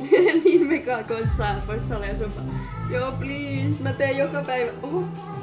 Niin Mika koitsaa, vois salia sun. Joo, please. Mä teen joka päivä. Oho.